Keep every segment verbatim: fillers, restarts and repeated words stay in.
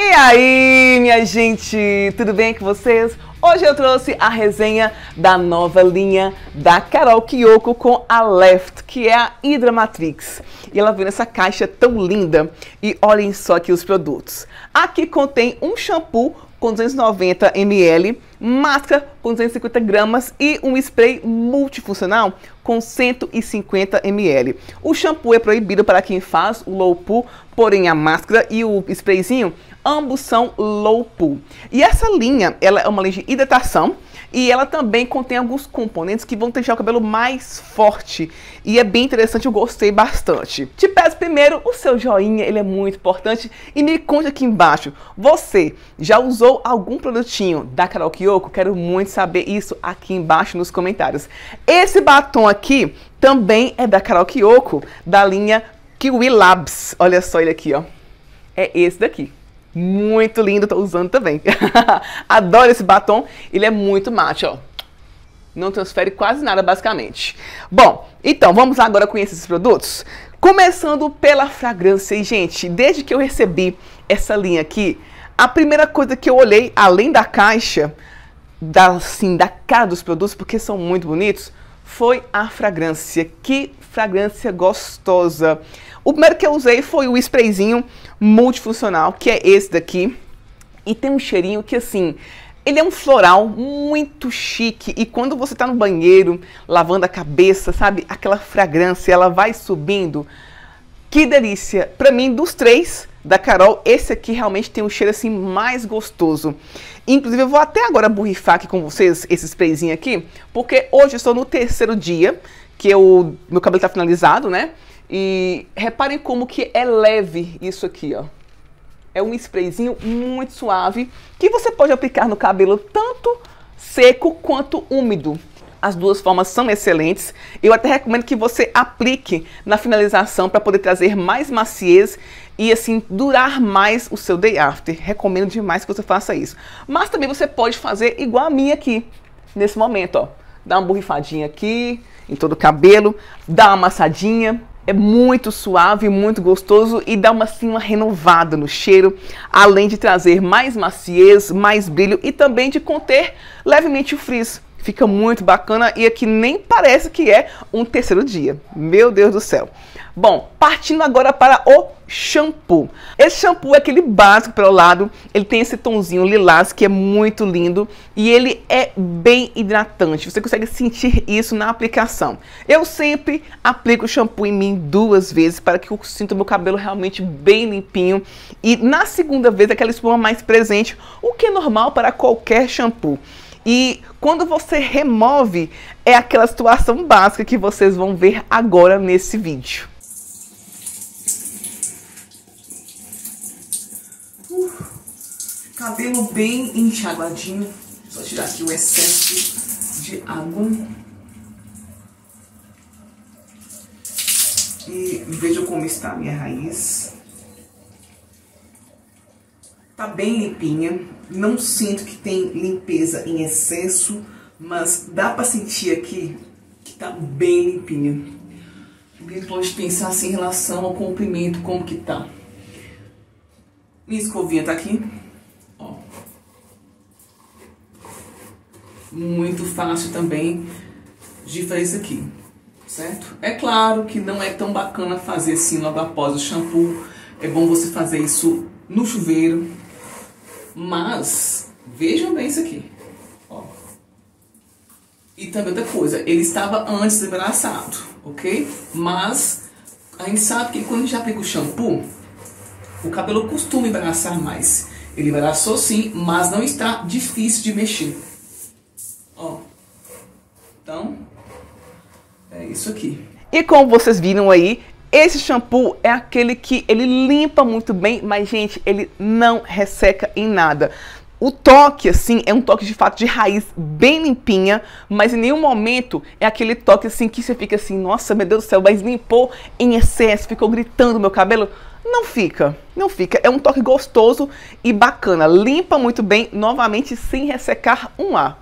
E aí, minha gente, tudo bem com vocês? Hoje eu trouxe a resenha da nova linha da Carol Kiyoko com a Left, que é a Hydra Matrix. E ela vem nessa caixa tão linda. E olhem só aqui os produtos. Aqui contém um shampoo com duzentos e noventa mililitros, máscara com duzentos e cinquenta gramas e um spray multifuncional com cento e cinquenta mililitros. O shampoo é proibido para quem faz o low poo, porém a máscara e o sprayzinho, ambos são low poo. E essa linha, ela é uma linha de hidratação e ela também contém alguns componentes que vão deixar o cabelo mais forte. E é bem interessante, eu gostei bastante. Te peço primeiro o seu joinha, ele é muito importante. E me conte aqui embaixo, você já usou algum produtinho da Carol Kiyoko? Quero muito saber isso aqui embaixo nos comentários. Esse batom aqui também é da Carol Kiyoko, da linha Kiwi Labs. Olha só ele aqui, ó. É esse daqui. Muito lindo, tô usando também. Adoro esse batom, ele é muito mate, ó. Não transfere quase nada, basicamente. Bom, então, vamos agora conhecer esses produtos. Começando pela fragrância. E, gente, desde que eu recebi essa linha aqui, a primeira coisa que eu olhei, além da caixa, da, assim, da cara dos produtos, porque são muito bonitos, foi a fragrância. Que fragrância gostosa. O primeiro que eu usei foi o sprayzinho multifuncional, que é esse daqui. E tem um cheirinho que, assim, ele é um floral muito chique. E quando você tá no banheiro, lavando a cabeça, sabe? Aquela fragrância, ela vai subindo. Que delícia. Pra mim, dos três da Carol, esse aqui realmente tem um cheiro, assim, mais gostoso. Inclusive, eu vou até agora borrifar aqui com vocês esse sprayzinho aqui, porque hoje eu estou no terceiro dia, que eu, meu cabelo tá finalizado, né? E reparem como que é leve isso aqui, ó. É um sprayzinho muito suave, que você pode aplicar no cabelo tanto seco quanto úmido. As duas formas são excelentes. Eu até recomendo que você aplique na finalização para poder trazer mais maciez e assim durar mais o seu day after. Recomendo demais que você faça isso. Mas também você pode fazer igual a minha aqui, nesse momento, ó. Dá uma borrifadinha aqui em todo o cabelo, dá uma amassadinha. É muito suave, muito gostoso e dá uma, assim, uma renovada no cheiro, além de trazer mais maciez, mais brilho e também de conter levemente o frizz. Fica muito bacana e aqui nem parece que é um terceiro dia. Meu Deus do céu. Bom, partindo agora para o shampoo. Esse shampoo é aquele básico pelo lado. Ele tem esse tonzinho lilás que é muito lindo e ele é bem hidratante. Você consegue sentir isso na aplicação. Eu sempre aplico o shampoo em mim duas vezes para que eu sinta o meu cabelo realmente bem limpinho. E na segunda vez aquela espuma mais presente, o que é normal para qualquer shampoo. E quando você remove, é aquela situação básica que vocês vão ver agora nesse vídeo. Uh, cabelo bem enxaguadinho. Só tirar aqui o excesso de água. E vejam como está a minha raiz. Tá bem limpinha, não sinto que tem limpeza em excesso, mas dá pra sentir aqui que tá bem limpinha. Alguém pode pensar assim em relação ao comprimento, como que tá. Minha escovinha tá aqui, ó. Muito fácil também de fazer isso aqui, certo? É claro que não é tão bacana fazer assim logo após o shampoo, é bom você fazer isso no chuveiro. Mas, vejam bem isso aqui, ó. E também outra coisa, ele estava antes embaraçado, ok? Mas, a gente sabe que quando a gente aplica o shampoo, o cabelo costuma embaraçar mais. Ele embaraçou sim, mas não está difícil de mexer. Ó. Então, é isso aqui. E como vocês viram aí, esse shampoo é aquele que ele limpa muito bem, mas, gente, ele não resseca em nada. O toque, assim, é um toque de fato de raiz bem limpinha, mas em nenhum momento é aquele toque, assim, que você fica assim, nossa, meu Deus do céu, mas limpou em excesso, ficou gritando meu cabelo. Não fica, não fica. É um toque gostoso e bacana. Limpa muito bem, novamente, sem ressecar um ar.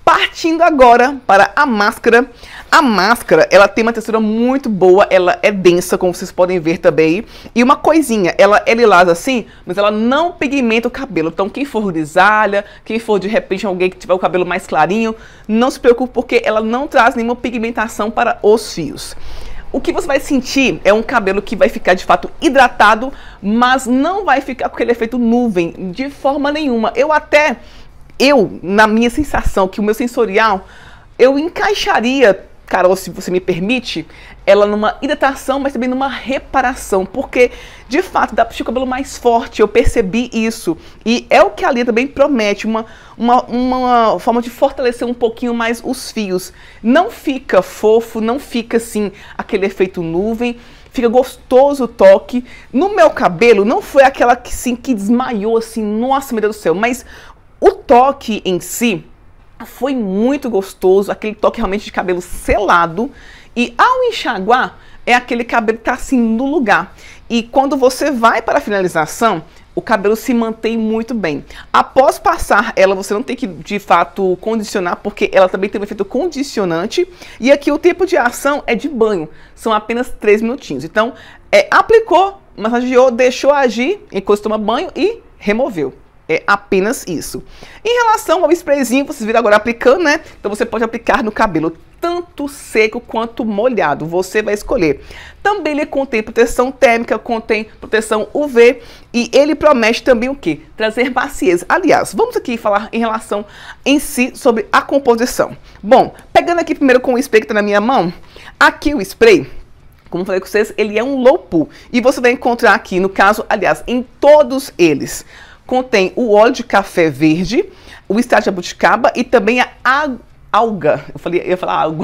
partindo agora para a máscara. A máscara, ela tem uma textura muito boa, ela é densa, como vocês podem ver também. E uma coisinha, ela é lilás assim, mas ela não pigmenta o cabelo. Então quem for grisalha, quem for de repente alguém que tiver o cabelo mais clarinho, não se preocupe porque ela não traz nenhuma pigmentação para os fios. O que você vai sentir é um cabelo que vai ficar de fato hidratado, mas não vai ficar com aquele efeito nuvem de forma nenhuma. Eu até, eu, na minha sensação, que o meu sensorial, eu encaixaria, Carol, se você me permite, ela numa hidratação, mas também numa reparação, porque de fato dá para deixar o cabelo mais forte, eu percebi isso. E é o que a linha também promete, uma, uma, uma forma de fortalecer um pouquinho mais os fios. Não fica fofo, não fica assim, aquele efeito nuvem, fica gostoso o toque. No meu cabelo, não foi aquela que, assim, que desmaiou assim, nossa, meu Deus do céu, mas o toque em si foi muito gostoso, aquele toque realmente de cabelo selado. E ao enxaguar, é aquele cabelo que tá assim no lugar. E quando você vai para a finalização, o cabelo se mantém muito bem. Após passar ela, você não tem que de fato condicionar, porque ela também tem um efeito condicionante. E aqui o tempo de ação é de banho, são apenas três minutinhos. Então, é, aplicou, massageou, deixou agir, enquanto toma banho e removeu. É apenas isso. Em relação ao sprayzinho, vocês viram agora aplicando, né? Então você pode aplicar no cabelo tanto seco quanto molhado. Você vai escolher. Também ele contém proteção térmica, contém proteção U V e ele promete também o quê? Trazer maciez. Aliás, vamos aqui falar em relação em si sobre a composição. Bom, pegando aqui primeiro com o spray que tá na minha mão. Aqui o spray, como eu falei com vocês, ele é um low pool. E você vai encontrar aqui, no caso, aliás, em todos eles, contém o óleo de café verde, o extrato de jabuticaba e também a alga, eu falei, eu ia falar água,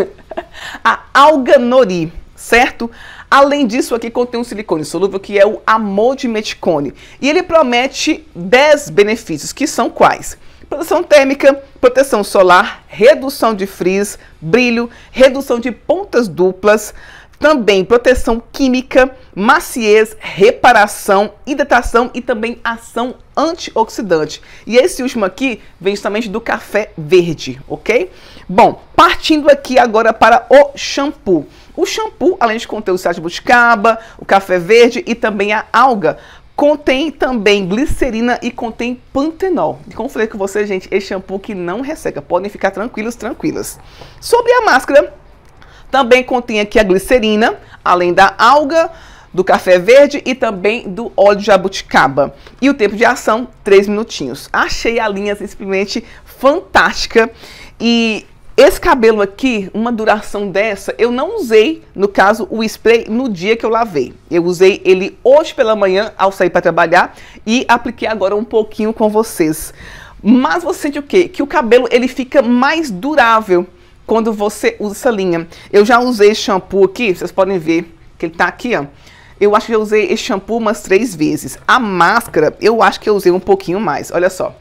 a alga nori, certo? Além disso, aqui contém um silicone solúvel que é o amodimeticone. E ele promete dez benefícios, que são quais? Proteção térmica, proteção solar, redução de frizz, brilho, redução de pontas duplas, também proteção química, maciez, reparação, hidratação e também ação antioxidante. E esse último aqui vem justamente do café verde, ok? Bom, partindo aqui agora para o shampoo. O shampoo, além de conter o extrato de jabuticaba, o café verde e também a alga, contém também glicerina e contém pantenol. E como eu falei com vocês, gente, esse shampoo que não resseca. Podem ficar tranquilos, tranquilas. Sobre a máscara, também contém aqui a glicerina, além da alga, do café verde e também do óleo de jabuticaba. E o tempo de ação, três minutinhos. Achei a linha simplesmente fantástica. E esse cabelo aqui, uma duração dessa, eu não usei, no caso, o spray no dia que eu lavei. Eu usei ele hoje pela manhã, ao sair para trabalhar, e apliquei agora um pouquinho com vocês. Mas você sente o quê? Que o cabelo, ele fica mais durável quando você usa essa linha. Eu já usei esse shampoo aqui, vocês podem ver que ele tá aqui, ó. Eu acho que eu usei esse shampoo umas três vezes. A máscara, eu acho que eu usei um pouquinho mais, olha só.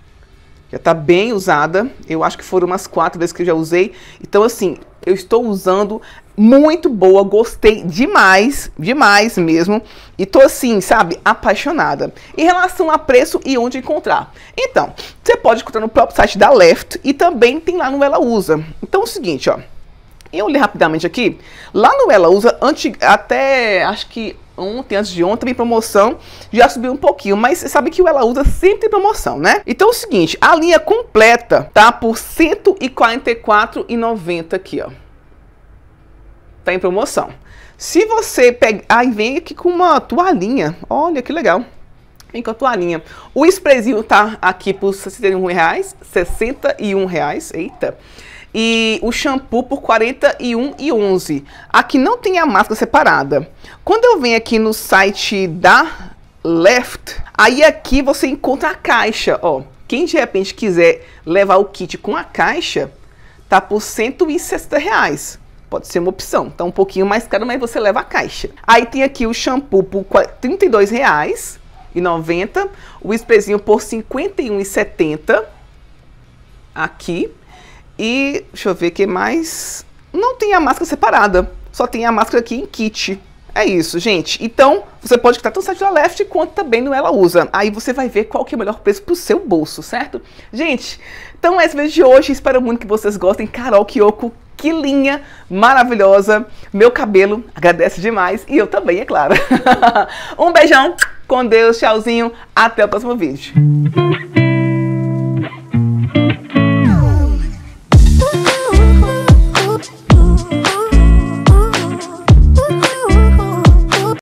Já tá bem usada, eu acho que foram umas quatro vezes que eu já usei. Então assim, eu estou usando, muito boa, gostei demais, demais mesmo. E tô assim, sabe, apaixonada. Em relação a preço e onde encontrar. Então, você pode encontrar no próprio site da Left e também tem lá no Ela Usa. Então é o seguinte, ó. Eu olhei rapidamente aqui, lá no Ela Usa, antes, até acho que ontem, antes de ontem, em promoção, já subiu um pouquinho, mas você sabe que o Ela Usa sempre tem promoção, né? Então é o seguinte, a linha completa tá por cento e quarenta e quatro reais e noventa centavos aqui, ó. Tá em promoção. Se você pegar, aí vem aqui com uma toalhinha, olha que legal. Vem com a toalhinha. O sprayzinho tá aqui por sessenta e um reais, sessenta e um reais, eita. E o shampoo por quarenta e um reais e onze centavos. Aqui não tem a máscara separada. Quando eu venho aqui no site da Left, aí aqui você encontra a caixa, ó. Quem de repente quiser levar o kit com a caixa, tá por cento e sessenta reais. Pode ser uma opção. Tá um pouquinho mais caro, mas você leva a caixa. Aí tem aqui o shampoo por trinta e dois reais e noventa centavos. O sprayzinho por cinquenta e um reais e setenta centavos. Aqui. E deixa eu ver o que mais. Não tem a máscara separada, só tem a máscara aqui em kit. É isso, gente. Então, você pode estar tanto no site da Left quanto também no Ela Usa. Aí você vai ver qual que é o melhor preço pro seu bolso, certo? Gente, então esse vídeo de hoje. Espero muito que vocês gostem. Carol Kiyoko, que linha maravilhosa. Meu cabelo agradece demais. E eu também, é claro. Um beijão. Com Deus. Tchauzinho. Até o próximo vídeo.